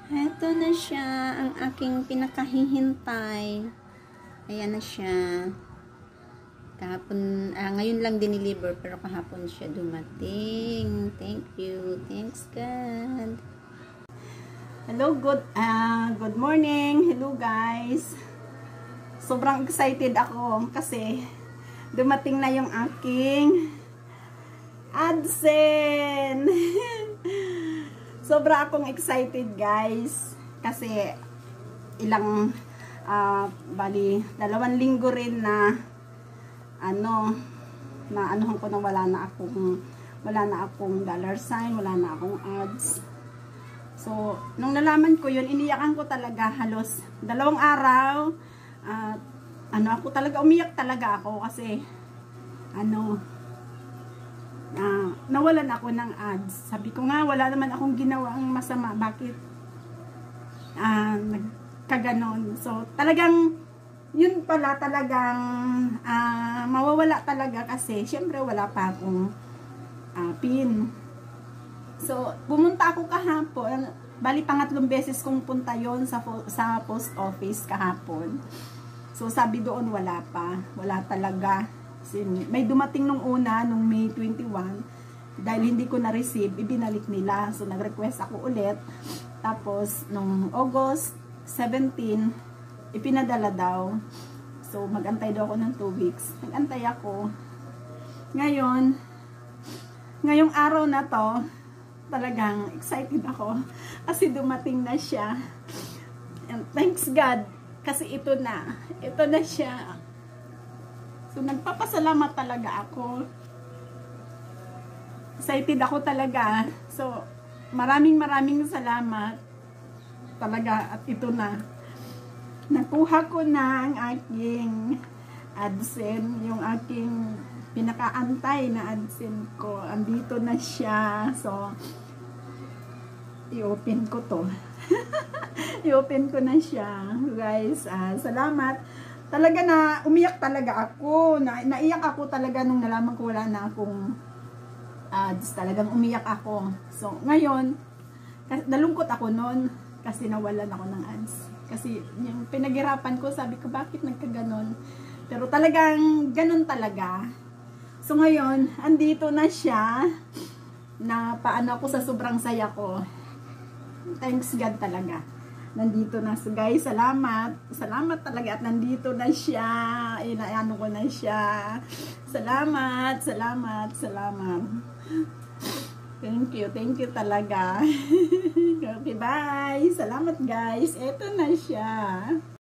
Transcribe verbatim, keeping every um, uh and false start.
Heto na siya, ang aking pinakahihintay. Ayan na siya. Kahapon, ah, ngayon lang diniliver, pero kahapon siya dumating. Thank you. Thanks God. Hello, good, uh, good morning. Hello guys. Sobrang excited ako kasi dumating na yung aking AdSense. Sobra akong excited guys kasi ilang uh, bali dalawang linggo rin na ano na anuhan ko na wala na akong wala na akong dollar sign, wala na akong ads. So nung nalaman ko yun, iniyakan ko talaga halos dalawang araw. Uh, ano ako talaga, umiyak talaga ako kasi ano Uh, nawalan ako ng ads. Sabi ko nga, wala naman akong ginawang masama. Bakit uh, nagkaganon? So, talagang, yun pala talagang uh, mawawala talaga kasi, syempre wala pa akong uh, pin. So, pumunta ako kahapon. Bali, pangatlong beses kong punta yon sa, sa post office kahapon. So, sabi doon, wala pa. Wala talaga. May dumating nung una, nung May twenty-one, dahil hindi ko na-receive, ibinalik nila. So, nag-request ako ulit. Tapos, nung August seventeen, ipinadala daw. So, mag-antay daw ako ng two weeks. Nag-antay ako. Ngayon, ngayong araw na to, talagang excited ako. Kasi dumating na siya. And thanks God, kasi ito na. Ito na siya. So, nagpapasalamat talaga ako. Excited ako talaga. So, maraming maraming salamat. Talaga, at ito na. Nakuha ko na ang aking AdSense. Yung aking pinakaantay na AdSense ko. Andito na siya. So, i-open ko to. I-open ko na siya. Guys, uh, salamat. Talaga na umiyak talaga ako. Na, naiyak ako talaga nung nalaman ko wala na akong ads. Talagang umiyak ako. So, ngayon, nalungkot ako noon kasi nawalan ako ng ads. Kasi yung pinaghirapan ko, sabi ko, bakit nagkaganon? Pero talagang ganon talaga. So, ngayon, andito na siya na paano ako sa sobrang saya ko. Thanks God talaga. Nandito na. So guys, salamat. Salamat talaga at nandito na siya. Inaano ko na siya. Salamat, salamat, salamat. Thank you, thank you talaga. Okay, bye. Salamat guys. Ito na siya.